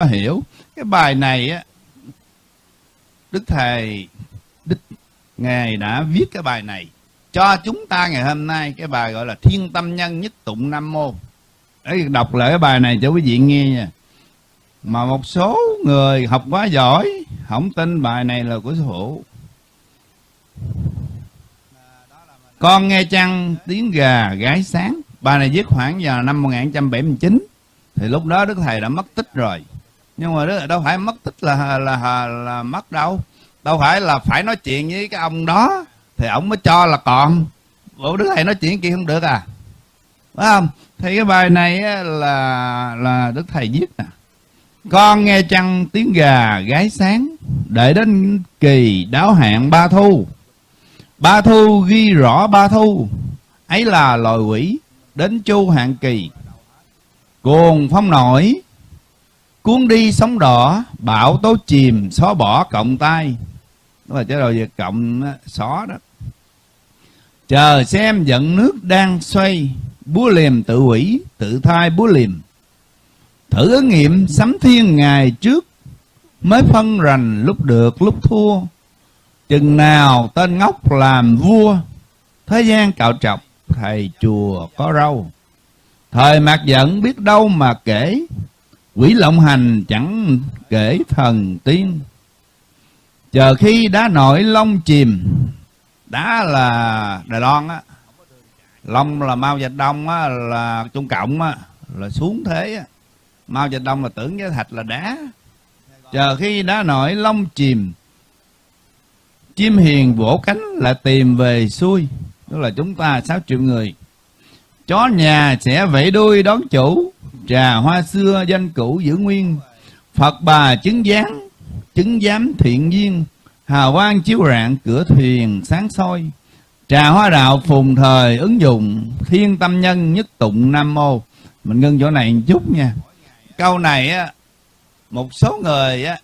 hiểu. Cái bài này á, Đức Thầy Ngài đã viết cái bài này cho chúng ta ngày hôm nay. Cái bài gọi là Thiên Tâm Nhân Nhất Tụng Nam Mô. Đấy, đọc lại cái bài này cho quý vị nghe nha. Mà một số người học quá giỏi không tin bài này là của sư phụ. Con nghe chăng tiếng gà gáy sáng. Bài này viết khoảng vào năm 1979. Thì lúc đó Đức Thầy đã mất tích rồi. Nhưng mà đâu phải mất tích là mất đâu. Đâu phải là phải nói chuyện với cái ông đó thì ông mới cho là còn. Bộ Đức Thầy nói chuyện kia không được à? Phải không? Thì cái bài này là Đức Thầy viết nè. Con nghe chăng tiếng gà gáy sáng, đợi đến kỳ đáo hạn ba thu. Ba thu ghi rõ ba thu, ấy là loài quỷ đến chu hạn kỳ. Cuồng phong nổi, cuốn đi sóng đỏ, bão tố chìm, xóa bỏ cộng tay. Đó là chế độ về cộng xóa đó. Chờ xem giận nước đang xoay, búa liềm tự quỷ, tự thai búa liềm. Thử ứng nghiệm sấm thiên ngày trước, mới phân rành lúc được lúc thua. Chừng nào tên ngốc làm vua, thế gian cạo trọc thầy chùa có râu. Thời mạt giận biết đâu mà kể, quỷ lộng hành chẳng kể thần tiên. Chờ khi đá nổi long chìm, đá là Đài Loan á, long là Mao Trạch Đông á, là Trung Cộng á, là xuống thế á. Mao Trạch Đông là tưởng với thạch là đá. Chờ khi đá nổi long chìm, chim hiền vỗ cánh lại tìm về xuôi. Đó là chúng ta 6 triệu người. Chó nhà sẽ vẫy đuôi đón chủ, trà hoa xưa danh cũ giữ nguyên. Phật bà chứng giám, chứng giám thiện duyên, hào quang chiếu rạng cửa thuyền sáng soi. Trà hoa đạo phùng thời ứng dụng, thiên tâm nhân nhất tụng Nam Mô. Mình ngưng chỗ này một chút nha. Câu này á, một số người á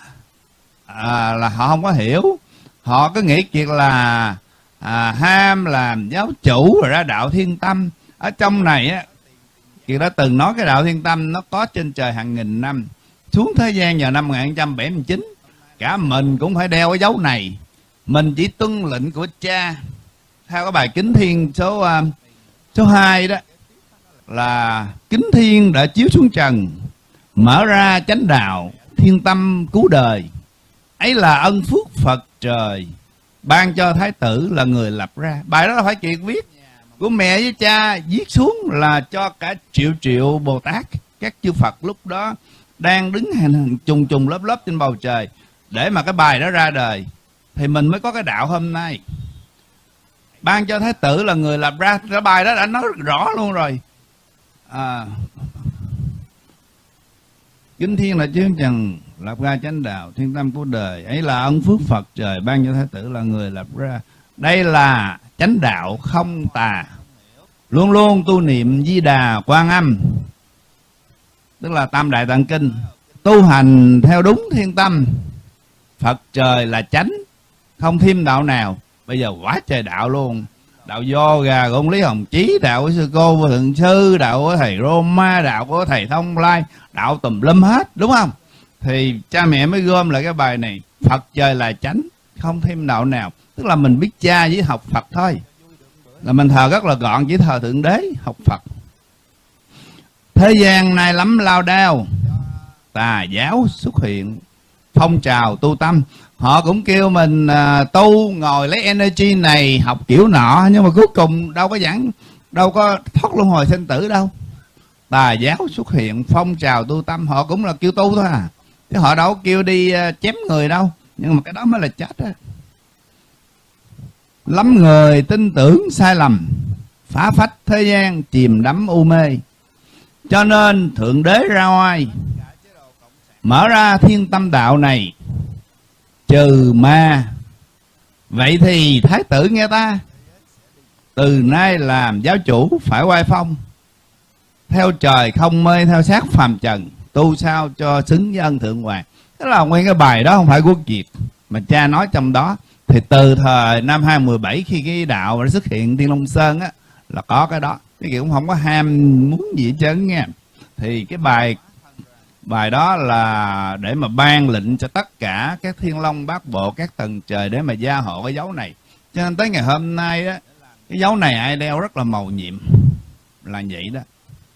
là họ không có hiểu. Họ cứ nghĩ chuyện là ham làm giáo chủ rồi ra đạo thiên tâm. Ở trong này á, Kiệt đã từng nói cái đạo thiên tâm nó có trên trời hàng nghìn năm, xuống thế gian vào năm 1979. Cả mình cũng phải đeo cái dấu này. Mình chỉ tuân lệnh của cha. Theo cái bài Kính Thiên số 2 đó, là Kính Thiên đã chiếu xuống trần, mở ra chánh đạo thiên tâm cứu đời. Ấy là ân phước Phật trời, ban cho Thái tử là người lập ra. Bài đó là phải Kiệt viết, của mẹ với cha viết xuống là cho cả triệu triệu Bồ Tát, các chư Phật lúc đó đang đứng hàng trùng lớp lớp trên bầu trời, để mà cái bài đó ra đời. Thì mình mới có cái đạo hôm nay. Ban cho Thái tử là người lập ra. Cái bài đó đã nói rõ luôn rồi. Kính Thiên là chiếu trần, lập ra chánh đạo thiên tâm của đời. Ấy là ân phước Phật trời, ban cho Thái tử là người lập ra. Đây là chánh đạo không tà, luôn luôn tu niệm Di Đà Quan Âm, tức là Tam Đại Tạng Kinh. Tu hành theo đúng thiên tâm, Phật trời là chánh, không thêm đạo nào. Bây giờ quá trời đạo luôn. Đạo Yoga của ông Lý Hồng Chí, đạo của sư cô Vô Thượng Sư, đạo của thầy Roma, đạo của thầy Thông Lai, đạo tùm lum hết, đúng không? Thì cha mẹ mới gom lại cái bài này, Phật trời là chánh, không thêm đạo nào. Tức là mình biết cha với học Phật thôi, là mình thờ rất là gọn, chỉ thờ Thượng Đế, học Phật. Thế gian này lắm lao đao, tà giáo xuất hiện, phong trào tu tâm. Họ cũng kêu mình tu, ngồi lấy energy này, học kiểu nọ, nhưng mà cuối cùng đâu có giảng, đâu có thoát luân hồi sinh tử đâu. Tà giáo xuất hiện, phong trào tu tâm, họ cũng là kêu tu thôi à, chứ họ đâu có kêu đi chém người đâu. Nhưng mà cái đó mới là chết á. Lắm người tin tưởng sai lầm, phá phách thế gian chìm đắm u mê. Cho nên Thượng Đế ra oai, mở ra thiên tâm đạo này, trừ ma. Vậy thì Thái tử nghe ta, từ nay làm giáo chủ phải oai phong, theo trời không mê theo sát phàm trần, tu sao cho xứng với ân Thượng Hoàng. Tức là nguyên cái bài đó không phải của Kiệt, mà cha nói trong đó. Thì từ thời năm 2017 khi cái đạo nó xuất hiện Tiên Long Sơn á, là có cái đó. Cái kiểu cũng không có ham muốn gì hết trơn nha. Thì cái bài Bài đó là để mà ban lệnh cho tất cả các thiên long bát bộ, các tầng trời để mà gia hộ cái dấu này. Cho nên tới ngày hôm nay đó, cái dấu này ai đeo rất là mầu nhiệm, là vậy đó.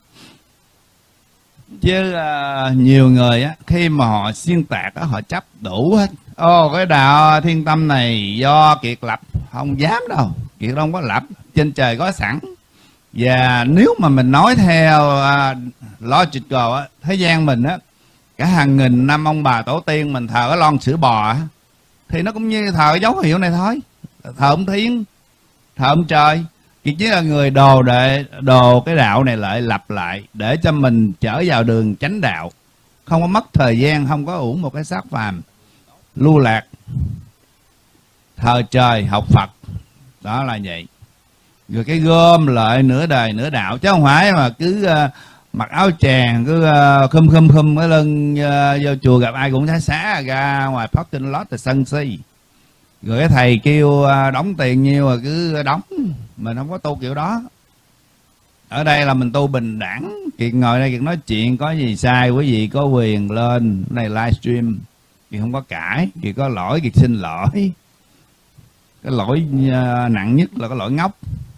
Chứ nhiều người á, khi mà họ xuyên tạc á, họ chấp đủ hết. Cái đạo Thiên Tâm này do Kiệt lập. Không dám đâu, Kiệt không có lập, trên trời có sẵn. Và nếu mà mình nói theo logical á, thế gian mình á, cả hàng nghìn năm ông bà tổ tiên mình thờ cái lon sữa bò á, thì nó cũng như thờ cái dấu hiệu này thôi. Thờ ông Thiên, thờ ông trời. Kiệt chỉ là người đồ cái đạo này lại lập lại để cho mình trở vào đường chánh đạo, không có mất thời gian, không có uổng một cái xác phàm lưu lạc, thờ trời học Phật. Đó là vậy. Rồi cái gom lại nửa đời nửa đạo, chứ không phải mà cứ mặc áo chàng cứ khum cái lưng vô chùa gặp ai cũng xá ra ngoài parking lot là sân si. Rồi cái thầy kêu đóng tiền nhiêu rồi cứ đóng. Mình không có tu kiểu đó. Ở đây là mình tu bình đẳng. Kiệt ngồi đây Kiệt nói chuyện, có gì sai quý vị có quyền lên này livestream. Kiệt không có cãi, Kiệt có lỗi Kiệt xin lỗi. Cái lỗi nặng nhất là cái lỗi ngốc.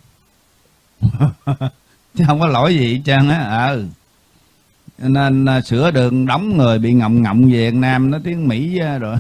Chứ không có lỗi gì hết trơn á. Nên sửa đường đóng người bị ngọng về Việt Nam nó tiếng Mỹ rồi.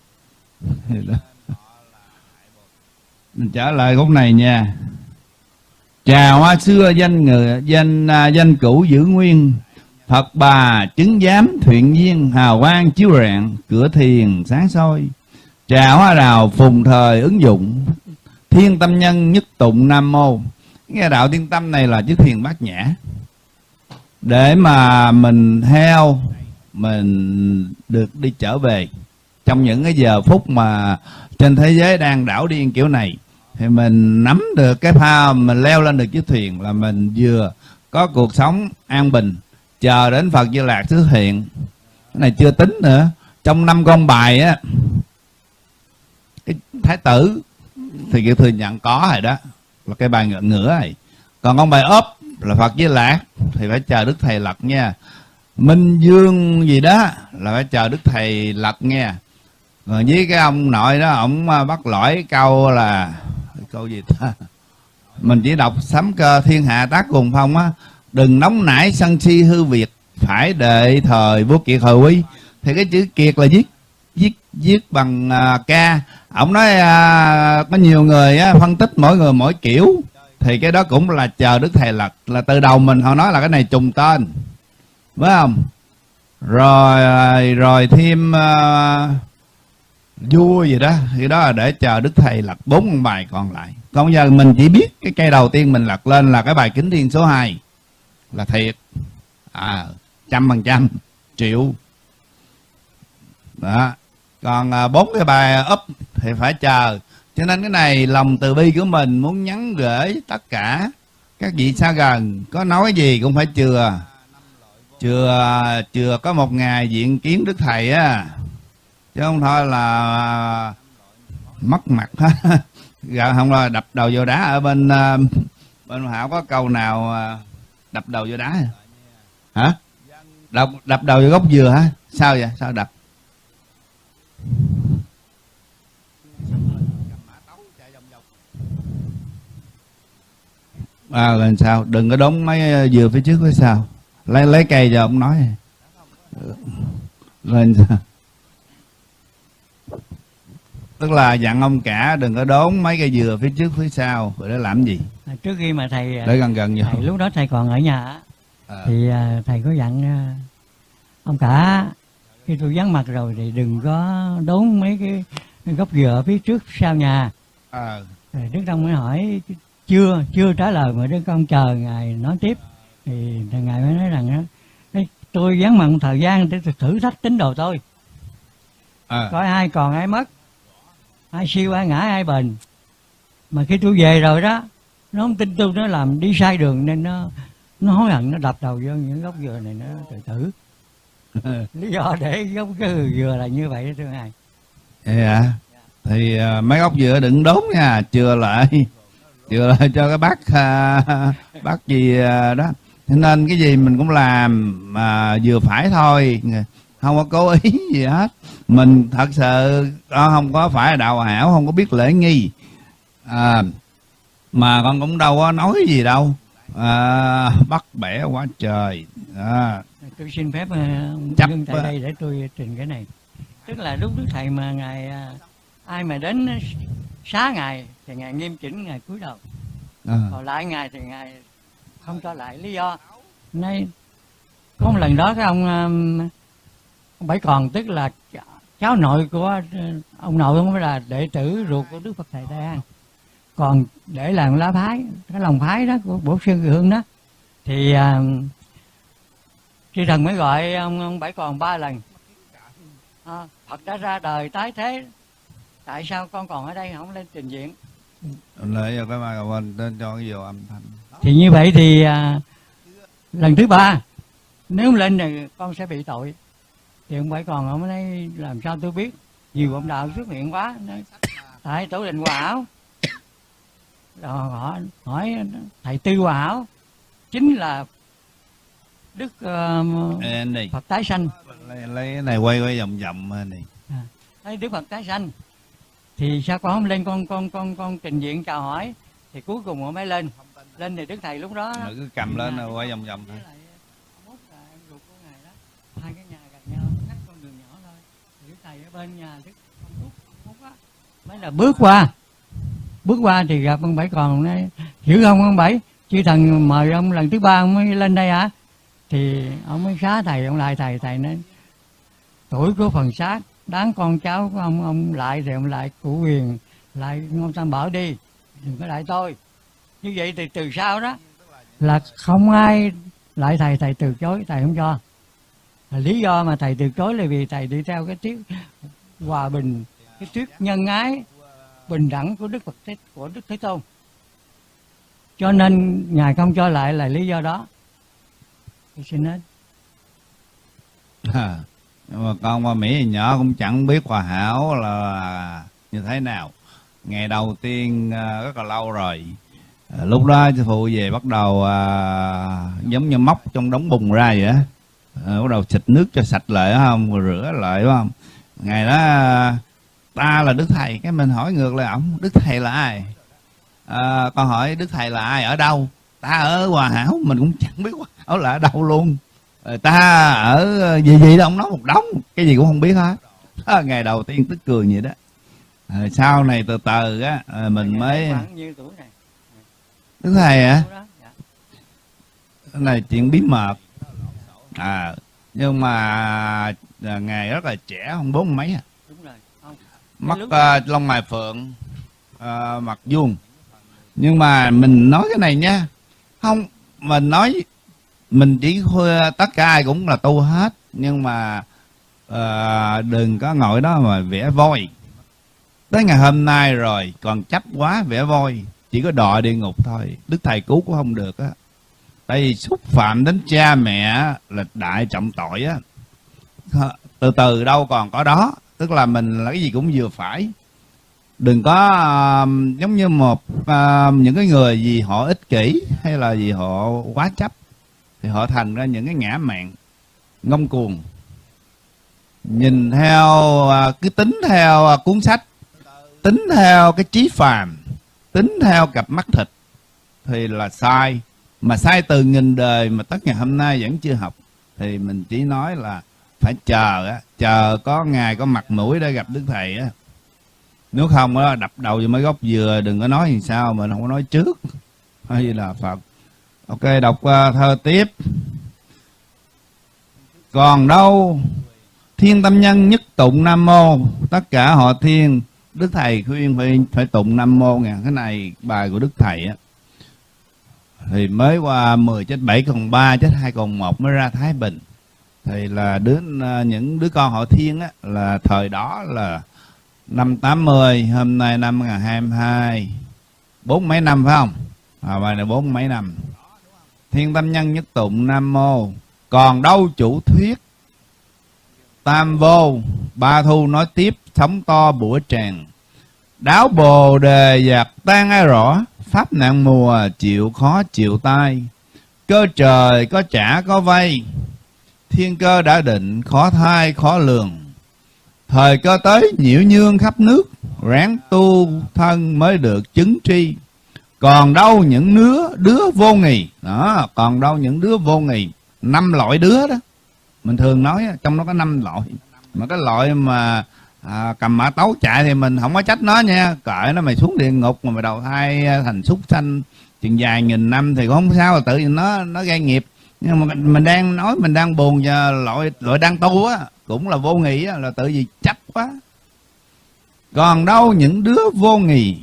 Mình trả lời khúc này nha. Chào hoa xưa danh cũ giữ nguyên, Phật bà chứng giám thuyện nhiên, hào quang chiếu rạng, cửa thiền sáng soi. Trà hoa đào phùng thời ứng dụng, thiên tâm nhân nhất tụng nam mô. Nghe đạo Thiên Tâm này là chữ thiền bát nhã. Để mà mình theo, mình được đi trở về trong những cái giờ phút mà trên thế giới đang đảo điên kiểu này, thì mình nắm được cái phao, mình leo lên được chiếc thuyền là mình vừa có cuộc sống an bình, chờ đến Phật Di Lạc xuất hiện. Cái này chưa tính nữa. Trong 5 con bài á, cái thái tử thì Kiệt thừa nhận có rồi đó, là cái bài ngửa này. Còn con bài ốp là Phật Di Lạc thì phải chờ Đức Thầy lật nha. Minh Dương gì đó là phải chờ Đức Thầy lật nha. Rồi với cái ông nội đó, ổng bắt lỗi câu là câu gì ta, mình chỉ đọc sấm cơ thiên hạ tác cùng phong á, đừng nóng nảy sân si hư việt, phải đợi thời vua Kiệt hồi quy. Thì cái chữ Kiệt là viết bằng ca. Ổng nói có nhiều người phân tích mỗi người mỗi kiểu, thì cái đó cũng là chờ Đức Thầy lật. Là từ đầu mình họ nói là cái này trùng tên, phải không? Rồi thêm vua gì đó, thì đó là để chờ Đức Thầy lật 4 con bài còn lại. Còn giờ mình chỉ biết cái cây đầu tiên mình lật lên là cái bài Kính Thiên số 2 là thiệt 100% triệu đó. Còn 4 cái bài úp thì phải chờ. Cho nên cái này lòng từ bi của mình muốn nhắn gửi tất cả các vị xa gần, có nói gì cũng phải chừa có một ngày diện kiến Đức Thầy á, chứ không thôi là mất mặt hết. Không là đập đầu vô đá. Ở bên Hảo có câu nào đập đầu vô đá hả? Đập đầu vô gốc dừa hả? Sao vậy? Sao đập? Lần sau đừng có đóng mấy dừa phía trước với sao, lấy cây cho ông nói lên sao. Tức là dặn ông cả đừng có đốn mấy cây dừa phía trước phía sau. Rồi để làm gì? Trước khi mà thầy để gần vô. Thầy lúc đó thầy còn ở nhà thì thầy có dặn ông cả khi tôi vắng mặt rồi thì đừng có đốn mấy cái gốc dừa phía trước sau nhà. Rồi Đức Tông mới hỏi chưa trả lời, mà Đức Tông chờ ngài nói tiếp. Thì ngài mới nói rằng tôi vắng mặt một thời gian để thử thách tín đồ tôi, coi ai còn ai mất, ai siêu ai ngã ai bền. Mà khi tôi về rồi đó, nó không tin tôi, nó làm đi sai đường nên nó hối hận, nó đập đầu vô những gốc dừa này, nó tự tử. Lý do để gốc cái dừa là như vậy đó thưa ngài. Thì mấy gốc dừa đừng đốn nha, chừa lại cho cái bác gì đó. Cho nên cái gì mình cũng làm mà vừa phải thôi, không có cố ý gì hết. Mình thật sự con không có phải là đạo hảo, không có biết lễ nghi, mà con cũng đâu có nói gì đâu, bắt bẻ quá trời. Tôi xin phép Chấp ngưng tại đây để tôi trình cái này. Tức là lúc Đức Thầy mà ngài ai mà đến xá ngài thì ngài nghiêm chỉnh, ngài cúi đầu. Còn lại ngài thì ngài không cho lại. Lý do nay có một lần đó cái ông Bảy Còn, tức là cháu nội của ông nội, không phải là đệ tử ruột của Đức Phật Thầy Tây An, còn để làm lá phái, cái lòng phái đó của Bổ Sư Kỳ Hương đó, thì chư thần mới gọi ông Bảy Còn 3 lần. Phật đã ra đời tái thế, tại sao con còn ở đây không lên trình diện? Lấy cái microphone cho cái vô âm thanh. Thì như vậy thì lần thứ 3 nếu lên thì con sẽ bị tội. Thì ông Bảy Còn ông nói làm sao tôi biết, nhiều ông đạo xuất hiện quá. Tại Tổ Đình Hòa Hảo, họ hỏi thầy Tư Hòa Hảo chính là Đức Phật tái sanh. Lấy cái này quay vòng vòng này. Thấy Đức Phật tái sanh thì sao con không lên con trình diện chào hỏi? Thì cuối cùng họ mới lên thì Đức Thầy lúc đó cứ cầm lên rồi quay vòng vòng thôi. Hai cái nhà gần nhau, ngắt con đường nhỏ thôi. Đức Thầy ở bên nhà Đức Phúc á, mới là bước qua thì gặp ông Bảy Còn nói hiểu không ông Bảy, chư thần mời ông lần thứ 3 ông mới lên đây hả? Thì ông mới xá thầy, ông lại thầy nói tuổi của phần xác đáng con cháu của ông lại thì ông lại cụ Huyền, lại ông Tam Bảo đi, đừng có lại tôi. Như vậy thì từ sau đó là không ai lại thầy từ chối, thầy không cho. Lý do mà thầy từ chối là vì thầy đi theo cái triết hòa bình, cái triết nhân ái bình đẳng của Đức Thế Tôn, cho nên ngài không cho lại là lý do đó. Tôi xin hết. Nhưng mà con qua Mỹ nhỏ cũng chẳng biết Hòa Hảo là như thế nào. Ngày đầu tiên rất là lâu rồi, lúc đó sư phụ về bắt đầu giống như móc trong đống bùn ra vậy á, bắt đầu xịt nước cho sạch lại không, rồi rửa lại phải không. Ngày đó ta là Đức Thầy, cái mình hỏi ngược lại ổng Đức Thầy là ai. Con hỏi Đức Thầy là ai, ở đâu? Ta ở Hòa Hảo, mình cũng chẳng biết Hòa Hảo là ở đâu luôn. Ta ở gì đó, ông nói một đống cái gì cũng không biết hết. Đó, ngày đầu tiên tức cười vậy đó. Sau này từ từ á mình mới Đức Thầy hả? Cái này chuyện bí mật. Nhưng mà ngài rất là trẻ, không 40 mấy à. Mắt lông mày phượng, mặt vuông. Nhưng mà mình nói cái này nha, không, mình nói mình chỉ tất cả ai cũng là tu hết, nhưng mà đừng có ngồi đó mà vẽ voi. Tới ngày hôm nay rồi còn chấp quá vẽ voi, chỉ có đọa địa ngục thôi. Đức Thầy cứu cũng không được á, tại vì xúc phạm đến cha mẹ là đại trọng tội á. Từ từ đâu còn có đó, tức là mình là cái gì cũng vừa phải. Đừng có giống như những cái người gì họ ích kỷ hay là gì họ quá chấp thì họ thành ra những cái ngã mạn ngông cuồng, nhìn theo cứ tính theo cuốn sách, tính theo cái trí phàm, tính theo cặp mắt thịt thì là sai. Mà sai từ nghìn đời mà tất ngày hôm nay vẫn chưa học, thì mình chỉ nói là phải chờ có ngày có mặt mũi để gặp Đức Thầy á. Nếu không đó, đập đầu vô mấy gốc dừa, đừng có nói gì sao mình không có nói trước. Hay là Phật. Ok, đọc thơ tiếp. Còn đâu thiên tâm nhân nhất tụng Nam Mô. Tất cả họ thiên, Đức Thầy khuyên phải tụng Nam Mô nha. Cái này bài của Đức Thầy á, thì mới qua 10 chết 7 còn 3 chết 2 còn 1 mới ra Thái Bình. Thì là những đứa con họ thiên á, là thời đó là năm 80, hôm nay năm 2022, 4 mấy năm phải không? Bài này 4 mấy năm. Thiên tâm nhân nhất tụng Nam Mô. Còn đâu chủ thuyết tam vô, ba thu nói tiếp sóng to bủa tràn. Đáo bồ đề giặc tan ai rõ, pháp nạn mùa chịu khó chịu tai. Cơ trời có trả có vay, thiên cơ đã định khó thay khó lường. Thời cơ tới nhiễu nhương khắp nước, ráng tu thân mới được chứng tri. Còn đâu những đứa vô nghì. Đó, còn đâu những đứa vô nghì. 5 loại đứa đó. Mình thường nói trong đó có 5 loại. Mà cái loại mà cầm mã tấu chạy thì mình không có trách nó nha. Cởi nó mày xuống địa ngục mà mày đầu thai thành súc sanh chừng vài nghìn năm thì cũng không sao, tự nhiên nó gây nghiệp. Nhưng mà mình đang nói, mình đang buồn cho loại đang tu á, cũng là vô nghì á, là tự vì chấp quá. Còn đâu những đứa vô nghì,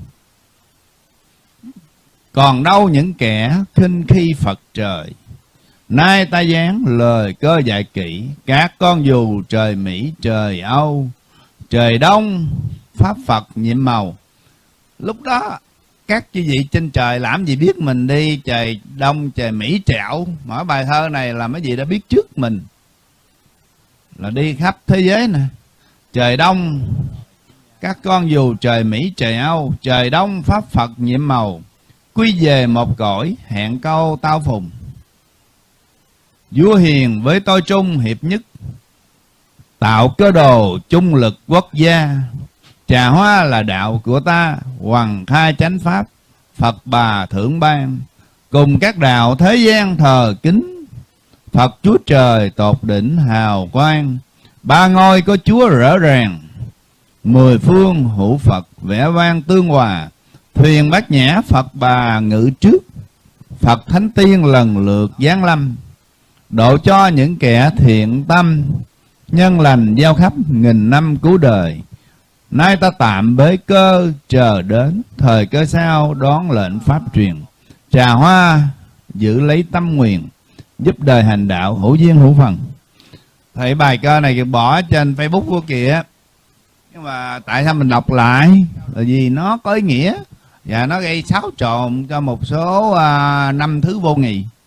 còn đâu những kẻ khinh khi Phật trời. Nay ta giáng lời cơ dạy kỹ, các con dù trời Mỹ trời Âu, trời Đông Pháp Phật nhiệm màu. Lúc đó các chư vị trên trời làm gì biết mình đi trời Đông trời Mỹ trời Âu. Mỗi bài thơ này là mấy vị đã biết trước mình, là đi khắp thế giới nè. Trời Đông các con dù trời Mỹ trời Âu, trời Đông Pháp Phật nhiệm màu. Quy về một cõi hẹn câu tao phùng, vua hiền với tôi trung hiệp nhất. Tạo cơ đồ chung lực quốc gia, trà hoa là đạo của ta, hoằng khai chánh pháp, Phật bà thượng ban. Cùng các đạo thế gian thờ kính, Phật Chúa trời tột đỉnh hào quang. 3 ngôi có Chúa rõ ràng, 10 phương hữu Phật vẻ vang tương hòa. Thuyền bát nhã Phật bà ngự trước, Phật thánh tiên lần lượt giáng lâm. Độ cho những kẻ thiện tâm, nhân lành gieo khắp nghìn năm cứu đời. Nay ta tạm bế cơ chờ đến, thời cơ sau đón lệnh pháp truyền. Trà hoa giữ lấy tâm nguyện, giúp đời hành đạo hữu duyên hữu phần. Thầy bài cơ này bỏ trên Facebook của kìa, nhưng mà tại sao mình đọc lại? Là vì nó có ý nghĩa và nó gây xáo trộn cho một số năm thứ vô nghì.